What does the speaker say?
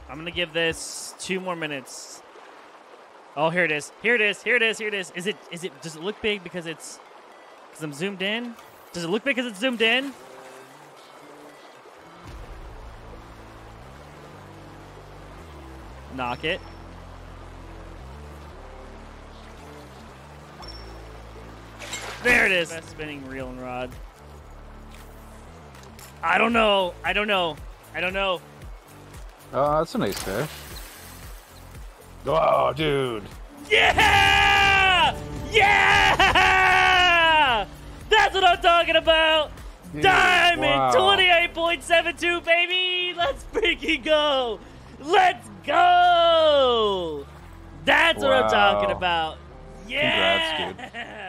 I'm going to give this 2 more minutes. Oh, here it is. Here it is. Here it is. Here it is. Does it look big because I'm zoomed in? Does it look big because it's zoomed in? Knock it. There it is. Best spinning reel and rod. I don't know. Oh, that's a nice fish. Oh, dude. Yeah! Yeah! That's what I'm talking about. Dude, Diamond wow. 28.72, baby. Let's freaking go. Let's go. That's what I'm talking about. Yeah. Congrats, dude.